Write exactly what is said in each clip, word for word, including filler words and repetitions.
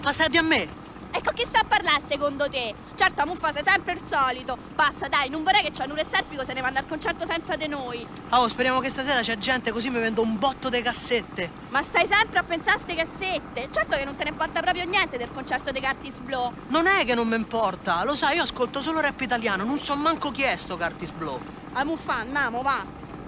Ma stai a me? E con chi sta a parlare secondo te? Certo, Muffa sei sempre il solito. Basta, dai, non vorrei che Cianuro e Serpico se ne vanno al concerto senza di noi. Oh, speriamo che stasera c'è gente, così mi vendo un botto di cassette. Ma stai sempre a pensare a ste cassette? Certo che non te ne importa proprio niente del concerto dei Curtis Blow. Non è che non mi importa, lo sai, io ascolto solo rap italiano, non so manco chi è sto Curtis Blow. A Muffa, andiamo, va.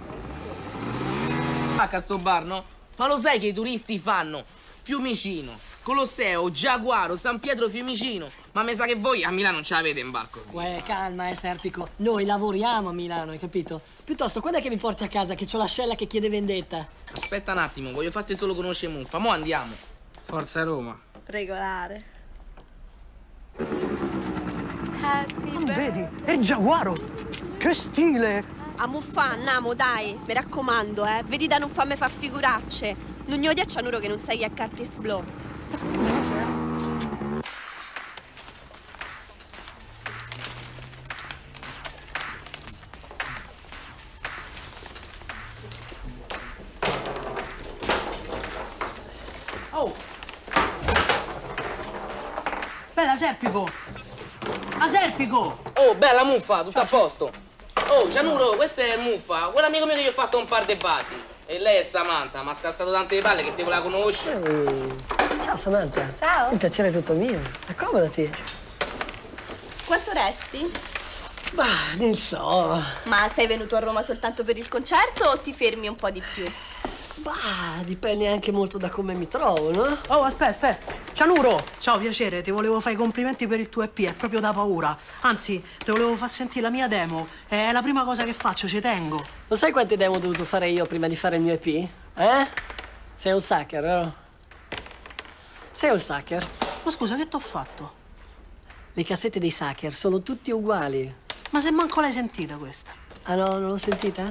A sto bar, no? Ma lo sai che i turisti fanno? Fiumicino, Colosseo, Giaguaro, San Pietro Fiumicino. Ma mi sa che voi a Milano non ce l'avete in bar così. Uè, calma, eh, Serpico. Noi lavoriamo a Milano, hai capito? Piuttosto, quando è che mi porti a casa che c'ho l'ascella che chiede vendetta? Aspetta un attimo, voglio farti solo conoscere Muffa. Mo' andiamo. Forza Roma. Regolare. Non vedi? È Giaguaro! Che stile! A Muffa, andiamo, dai. Mi raccomando, eh. Vedi da non farmi fa figuracce. Non gli odia a Cianuro che non sai chi è Curtis Blow. Oh! Bella Serpico! A Serpico! Oh, bella Muffa, tutto a posto. Oh, Cianuro, questo è Muffa, quell'amico mio che gli ho fatto un par di basi. E lei è Samantha, mi ha scassato tante di palle che te la conosci. Mm. Ciao Samantha. Ciao. Il piacere è tutto mio. Accomodati. Quanto resti? Bah, non so. Ma sei venuto a Roma soltanto per il concerto o ti fermi un po' di più? Bah, dipende anche molto da come mi trovo, no? Oh, aspetta, aspetta. Cianuro! Ciao, piacere, ti volevo fare i complimenti per il tuo E P, è proprio da paura. Anzi, ti volevo far sentire la mia demo. È la prima cosa che faccio, ci tengo. Lo sai quante demo ho dovuto fare io prima di fare il mio E P? Eh? Sei un sucker, vero? Sei un sucker. Ma scusa, che t'ho fatto? Le cassette dei sucker sono tutti uguali. Ma se manco l'hai sentita questa. Ah no, non l'ho sentita?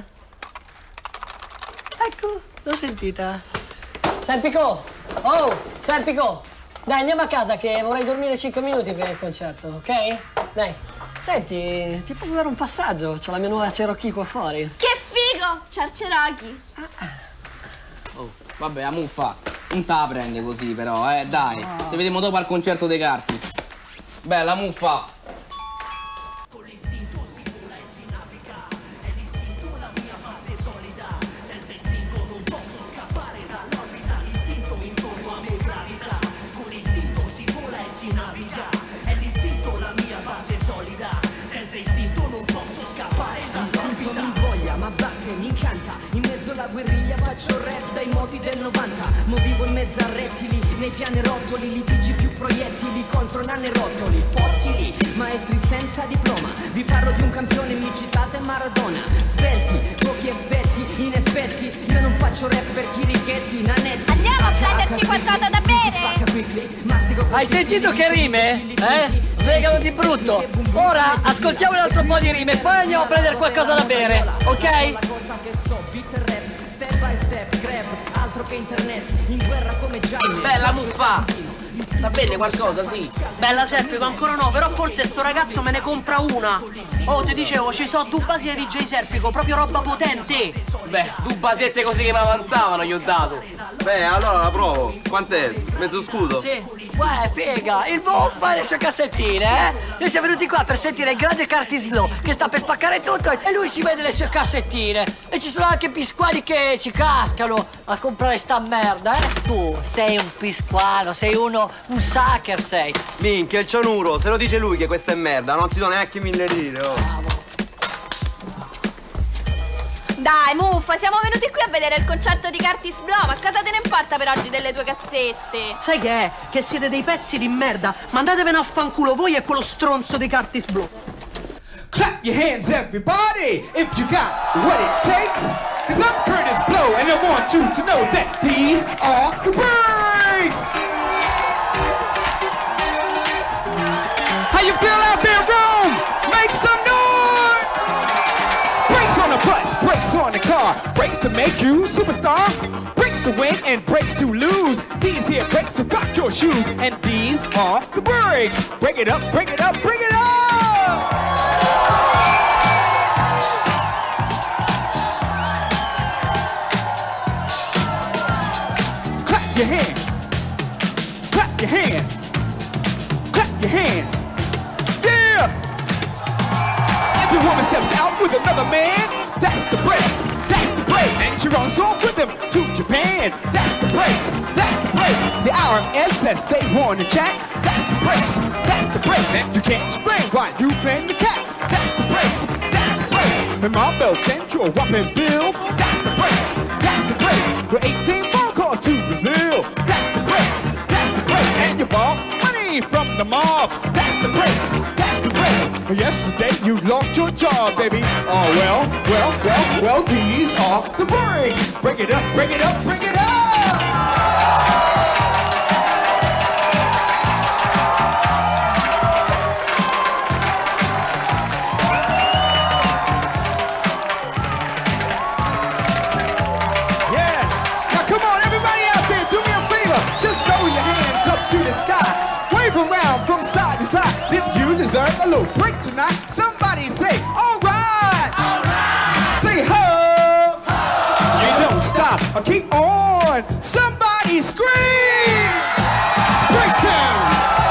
Ecco, l'ho sentita. Serpico! Oh, Serpico! Dai, andiamo a casa che vorrei dormire cinque minuti prima del concerto, ok? Dai. Senti, ti posso dare un passaggio? C'ho la mia nuova Cherokee qua fuori. Che figo! Ciarcerochi! Oh, vabbè, a Muffa, non te la prende così però, eh, dai. Se vediamo dopo al concerto dei Curtis. Bella Muffa! La guerriglia faccio rap dai moti del novanta. Mo vivo in mezzo a rettili, nei pianerottoli, litigi più proiettili contro nanerottoli, fottili, maestri senza diploma. Vi parlo di un campione, mi citate Maradona. Svelti, pochi effetti, in effetti io non faccio rap per chirichetti, nanetti. Andiamo a prenderci qualcosa da bere! Hai sentito che rime? Eh? Svegano di brutto. Ora ascoltiamo un altro po' di rime e poi andiamo a prendere qualcosa da bere, ok? Step by step, grab, altro che internet, in guerra come Giaime. Bella Muffa! Sta bene qualcosa, sì. Bella Serpico, ancora no, però forse sto ragazzo me ne compra una. Oh, ti dicevo, ci so due basi di D J Serpico, proprio roba potente. Beh, due basette così che mi avanzavano gli ho dato. Beh, allora la provo. Quant'è? Mezzo scudo? Sì. Uè, figa, il Muffa e le sue cassettine, eh? Noi siamo venuti qua per sentire il grande Curtis Blow che sta per spaccare tutto e lui si vede le sue cassettine. E ci sono anche pisquali che ci cascano a comprare sta merda, eh? Tu sei un pisqualo, sei uno, un sucker sei. Minchia, il Cianuro, se lo dice lui che questa è merda, non ti do neanche mille lire, oh. Bravo. Dai, Muffa, siamo venuti qui a vedere il concerto di Curtis Blow. Ma cosa te ne importa per oggi delle tue cassette? Sai che è? Che siete dei pezzi di merda. Mandatevene a fanculo voi e quello stronzo di Curtis Blow. Clap your hands, everybody, if you got what it takes. Cause I'm Curtis Blow, and I want you to know that these are the breaks. How you feel out there, Rome? Make some noise! Brakes on the bus, brakes on the car, brakes to make you superstar, brakes to win and brakes to lose. These here brakes to rock your shoes, and these are the breaks. Break it up, break it up, bring it up! Clap your hands. Clap your hands. your hands. Yeah! Every woman steps out with another man. That's the breaks, that's the breaks. And she runs off with them to Japan. That's the breaks, that's the breaks. The R M S says they want to chat. That's the breaks, that's the breaks. And you can't explain why you playing the cat. That's the breaks, that's the breaks. And my belt sent you a whopping bill. That's the breaks, that's the breaks. With eighteen phone calls to Brazil. That's the breaks, that's the breaks. And you bought money from the mob. That's the breaks, that's the breaks. Yesterday you lost your job, baby. Oh well, well, well, well, these are the breaks. Break it up, break it up, break it up. Yeah. Now come on, everybody out there, do me a favor. Just throw your hands up to the sky. Wave around from side to side. If you deserve a little break tonight, somebody say, all right. All right. Say ho. Ho. You don't stop or keep on. Somebody scream. Breakdown.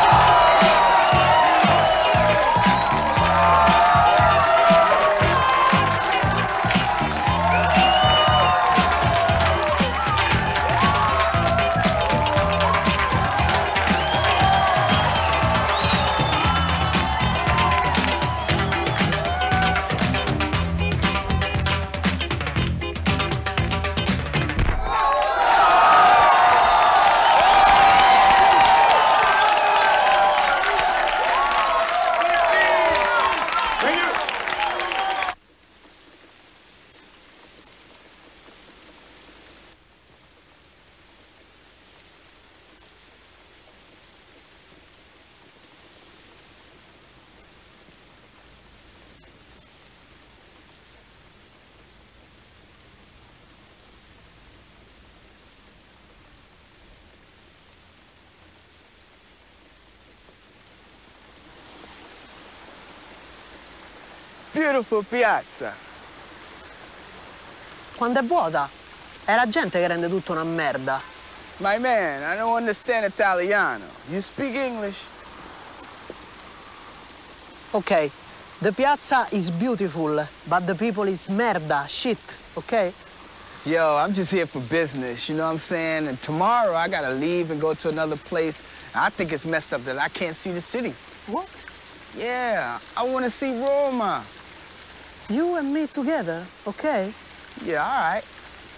Beautiful piazza. Quando è vuota, è la gente che rende tutto una merda. My man, I don't understand Italiano. You speak English? Ok, the piazza is beautiful, but the people is merda, shit, ok? Yo, I'm just here for business, you know what I'm saying? And tomorrow I gotta leave and go to another place. I think it's messed up that I can't see the city. What? Yeah, I wanna see Roma. You and me together, ok? Yeah, all right.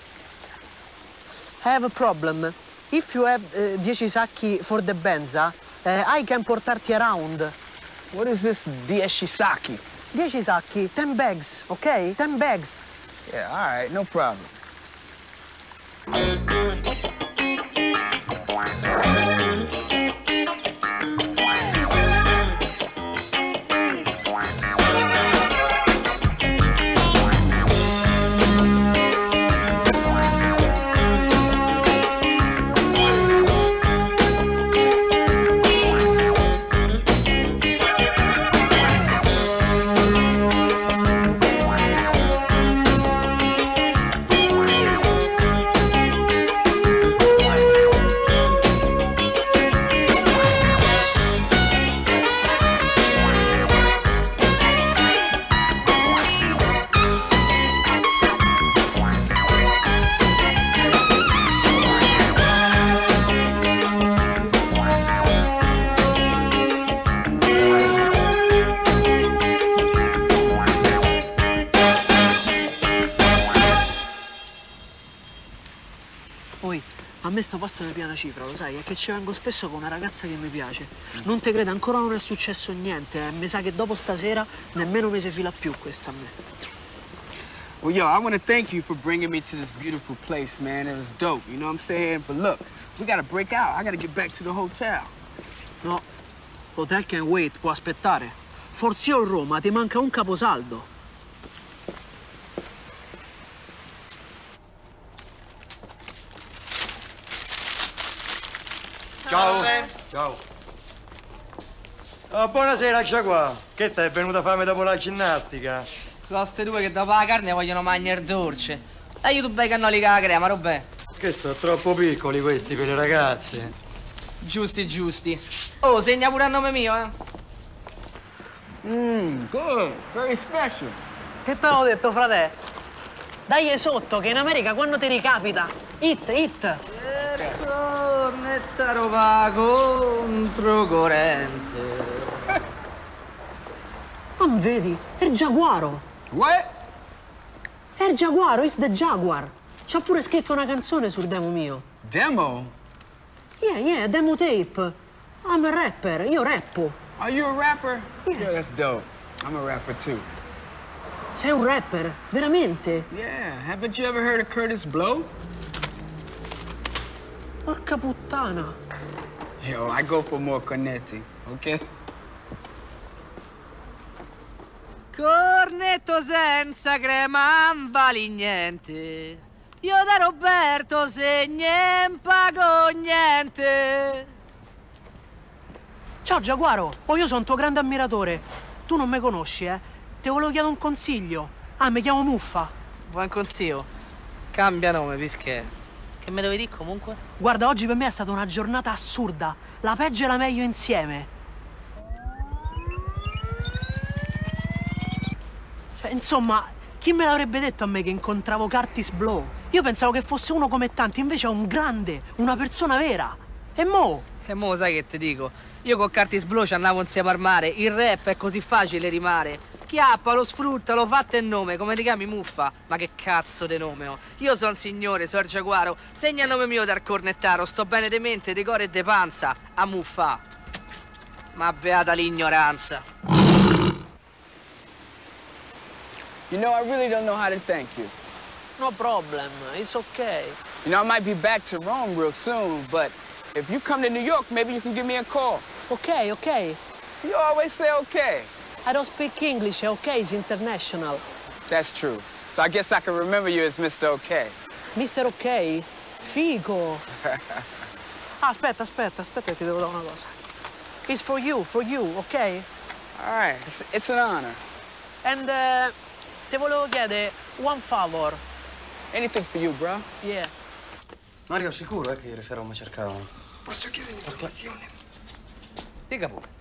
I have a problem. If you have uh, dieci sacchi for the benza, uh, I can portarti around. What is this dieci sacchi? dieci sacchi, ten bags, ok? ten bags. Yeah, all right, no problem. Poi, a me sto posto mi piace una cifra, lo sai, è che ci vengo spesso con una ragazza che mi piace. Non te credo, ancora non è successo niente, eh. Mi sa che dopo stasera nemmeno mi si fila più questa a me. Well, yo, I want to thank you for bringing me to this beautiful place, man. It was dope, you know what I'm saying? But look, we gotta break out. I gotta get back to the hotel. No, hotel can wait, può aspettare. Forse io a Roma ti manca un caposaldo. Ciao. Ciao. Oh, buonasera, eccoci qua. Che te è venuta fame dopo la ginnastica? Sono ste due che dopo la carne vogliono mangiare il dolce. Dai tu bei cannoli con la crema, robè. Che sono troppo piccoli questi per le ragazze. Giusti, giusti. Oh, segna pure a nome mio, eh. Mmm, good. Very special. Che te l'avevo detto, frate? Dai sotto, che in America quando ti ricapita. Hit, hit. Cornetta roba controcorrente. Non vedi? È il Giaguaro. What? È il Giaguaro, it's the Jaguar. C'ha pure scritto una canzone sul demo mio. Demo? Yeah, yeah, demo tape. I'm a rapper, io rappo. Are you a rapper? Yeah. Yeah, that's dope. I'm a rapper too. Sei un rapper? Veramente? Yeah, haven't you ever heard of Curtis Blow? Porca puttana. Yo, I go for more cornetti, okay? Cornetto senza crema non vali niente. Io da Roberto se non pago niente. Ciao Giaguaro, oh io sono un tuo grande ammiratore. Tu non mi conosci, eh? Ti volevo chiedere un consiglio. Ah, mi chiamo Muffa. Buon consiglio. Cambia nome, Pisché. Che me devi dire comunque? Guarda, oggi per me è stata una giornata assurda. La peggio e la meglio insieme. Cioè, insomma, chi me l'avrebbe detto a me che incontravo Curtis Blow? Io pensavo che fosse uno come tanti, invece è un grande, una persona vera. E mo? E mo sai che ti dico? Io con Curtis Blow ci andavo insieme al mare. Il rap è così facile rimare. Chiappa, lo sfrutta, lo fatta il nome. Come ti chiami, Muffa? Ma che cazzo di nome ho? Io son signore, so il Giaguaro. Segna il nome mio dal cornettaro. Sto bene de mente, de core e de panza. A Muffa. Ma beata l'ignoranza. You know, I really don't know how to thank you. No problem, it's okay. You know, I might be back to Rome real soon, but if you come to New York, maybe you can give me a call. Ok, ok. You always say okay. I don't speak English, ok, it's international. That's true. So I guess I can remember you as Mister Okay. Mister Ok? Figo. Ah, aspetta, aspetta, aspetta, ti devo dare una cosa. It's for you, for you, ok? All right, it's, it's an honor. And uh, ti volevo chiedere one favor. Anything for you, bro. Yeah. Mario, sicuro è che ieri sera mi cercavano? Posso chiedere un'informazione? Dica pure.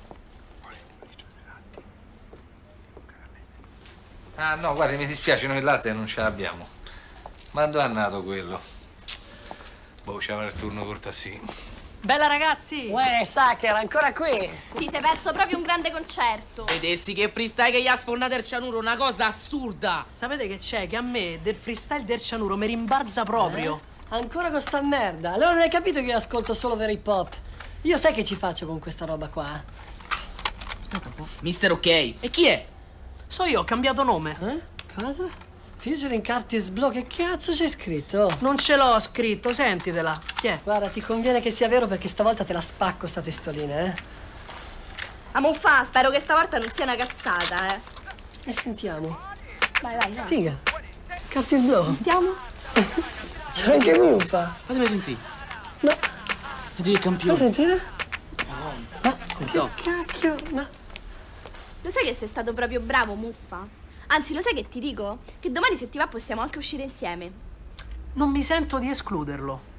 Ah, no, guardi, mi dispiace, noi il latte non ce l'abbiamo. Ma dove è nato quello? Boh, c'aveva il turno cortasì. Bella ragazzi! Uè, Sacher, ancora qui? Ti sei perso proprio un grande concerto. Vedessi che freestyle che gli ha sfondato il cianuro, una cosa assurda. Sapete che c'è? Che a me del freestyle del cianuro mi rimbalza proprio. Eh? Ancora con sta merda? Allora non hai capito che io ascolto solo vero hip hop? Io sai che ci faccio con questa roba qua? Aspetta un po'. Mister Ok. E chi è? So io, ho cambiato nome. Eh? Cosa? Featuring Curtis Blow, che cazzo c'è scritto? Non ce l'ho scritto, sentitela. Chi è? Guarda, ti conviene che sia vero perché stavolta te la spacco sta testolina, eh? A Muffa, spero che stavolta non sia una cazzata, eh. E sentiamo. Vai, vai, vai. Figa. Curtis Blow. Sentiamo. C'è anche Muffa. Fatemi sentire. No. Vedi che campione. Vuoi sentire? Ma Ascolta. che cacchio? Ma... Lo sai che sei stato proprio bravo, Muffa? Anzi, lo sai che ti dico? Che domani se ti va possiamo anche uscire insieme. Non mi sento di escluderlo.